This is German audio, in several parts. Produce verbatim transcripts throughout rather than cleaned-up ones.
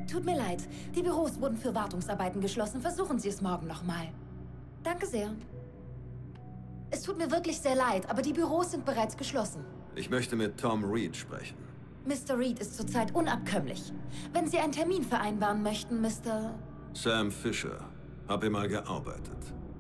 Tut mir leid. Die Büros wurden für Wartungsarbeiten geschlossen. Versuchen Sie es morgen nochmal. Danke sehr. Es tut mir wirklich sehr leid, aber die Büros sind bereits geschlossen. Ich möchte mit Tom Reed sprechen. Mister Reed ist zurzeit unabkömmlich. Wenn Sie einen Termin vereinbaren möchten, Mister Sam Fisher. Hab hier mal gearbeitet.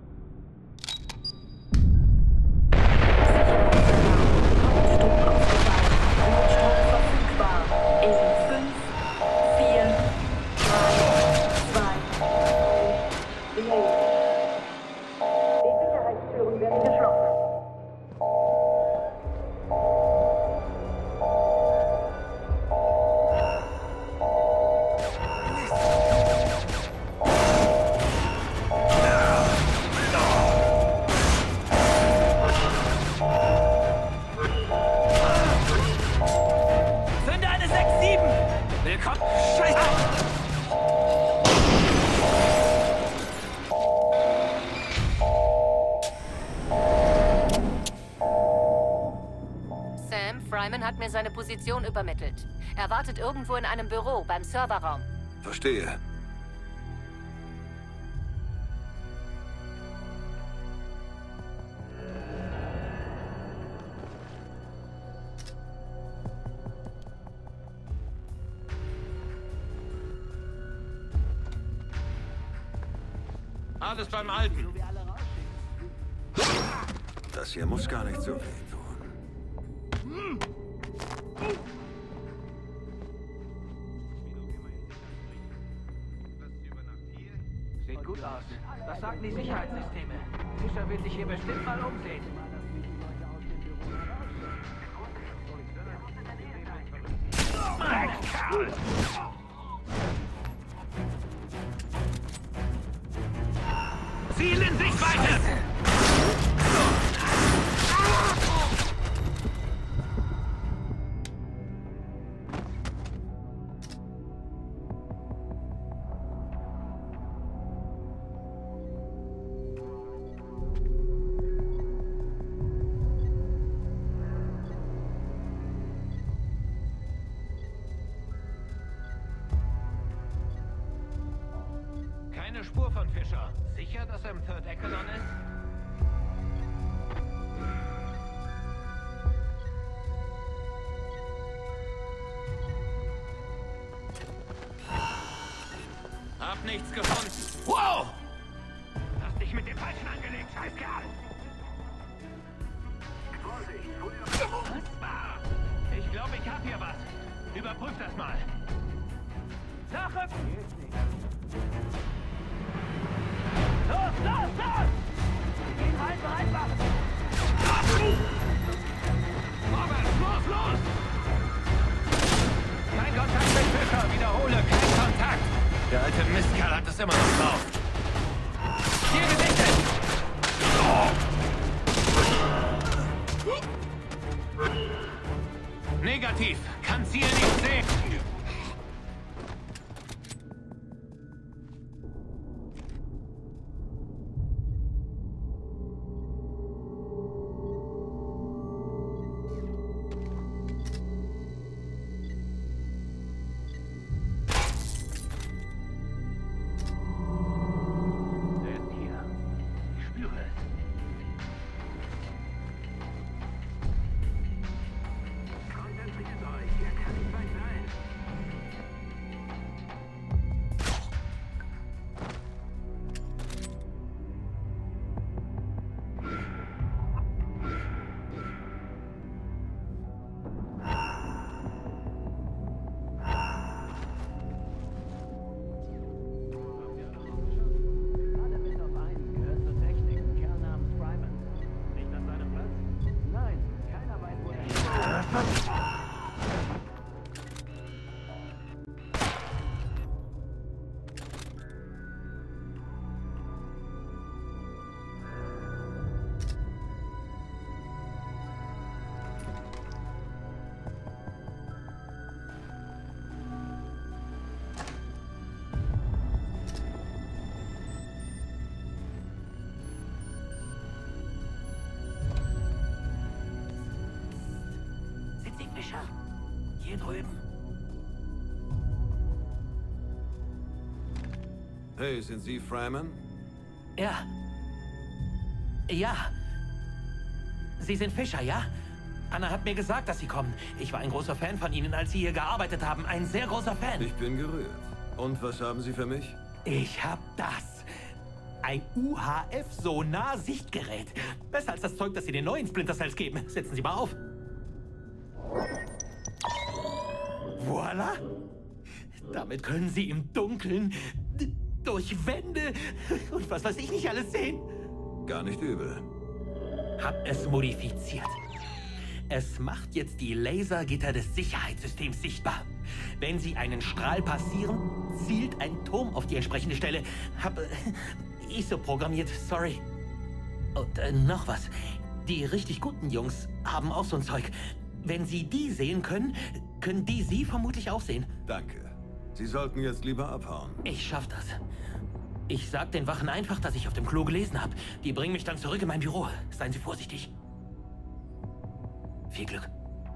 Hat mir seine Position übermittelt. Er wartet irgendwo in einem Büro beim Serverraum. Verstehe. Alles beim Alten. Das hier muss gar nicht so wehtun. Sieht gut aus. Was sagen die Sicherheitssysteme? Fischer wird sich hier bestimmt mal umsehen. Ziel in Sichtweite! Keine Spur von Fischer. Sicher, dass er im Third Echelon ist? Hab nichts gefunden. Wow! Hast dich mit dem Falschen angelegt, Scheißkerl! Was? Ich glaube, ich hab hier was. Überprüf das mal. Nachrücken! Los, los, los! Gehen rein, bereit machen! Vorwärts, los, los! Kein Kontakt mit Fischer, wiederhole, kein Kontakt! Der alte Mistkerl hat es immer noch drauf. Hier gesichtet! Negativ, kann Ziel nicht sehen. Hier drüben. Hey, sind Sie Fryman? Ja. Ja. Sie sind Fischer, ja? Anna hat mir gesagt, dass Sie kommen. Ich war ein großer Fan von Ihnen, als Sie hier gearbeitet haben. Ein sehr großer Fan. Ich bin gerührt. Und was haben Sie für mich? Ich hab das. Ein U H F-Sonar-Sichtgerät. Besser als das Zeug, das Sie den neuen Splinter Cells geben. Setzen Sie mal auf. Voila! Damit können Sie im Dunkeln, durch Wände und was weiß ich nicht alles sehen. Gar nicht übel. Hab es modifiziert. Es macht jetzt die Lasergitter des Sicherheitssystems sichtbar. Wenn Sie einen Strahl passieren, zielt ein Turm auf die entsprechende Stelle. Hab äh, ich so programmiert, sorry. Und äh, noch was. Die richtig guten Jungs haben auch so ein Zeug. Wenn Sie die sehen können, können die Sie vermutlich auch sehen. Danke. Sie sollten jetzt lieber abhauen. Ich schaff das. Ich sag den Wachen einfach, dass ich auf dem Klo gelesen habe. Die bringen mich dann zurück in mein Büro. Seien Sie vorsichtig. Viel Glück.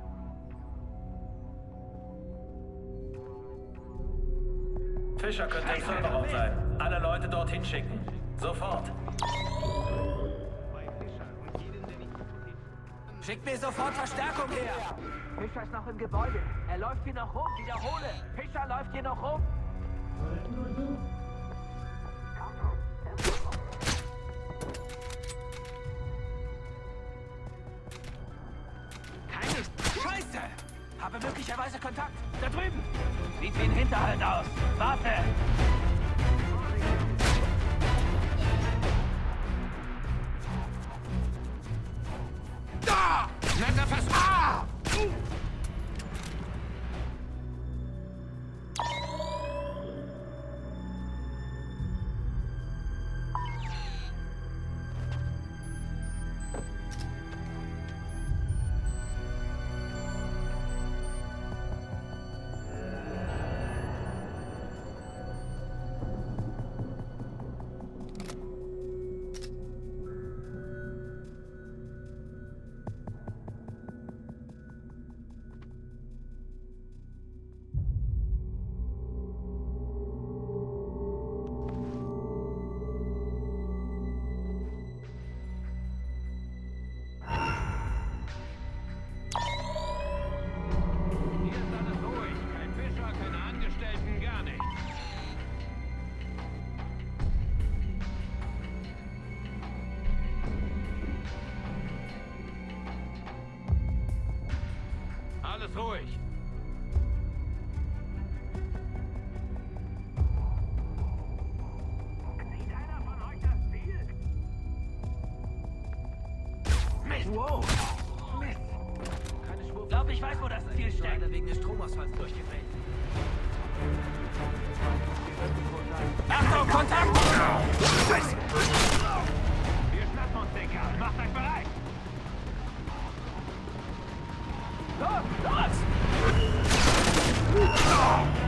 Fischer könnte im Serverraum sein. Alle Leute dorthin schicken. Sofort. Schickt mir sofort Verstärkung her! Fischer ist noch im Gebäude. Er läuft hier noch rum. Wiederhole. Fischer läuft hier noch rum. Keine Scheiße! Habe möglicherweise Kontakt. Da drüben. Sieht wie ein Hinterhalt aus. Warte! Da! Netter Versuch! Ah! Alles ruhig. Sieht einer von euch das Ziel? Mist! Wow! Mist! Keine Spur. Ich glaube, ich weiß, wo das Ziel steckt. Wegen des Stromausfalls durchgedreht. Achtung, Kontakt! Scheiße! Wir schnappen uns den Kerl. Macht euch bereit! Los, los! Oh!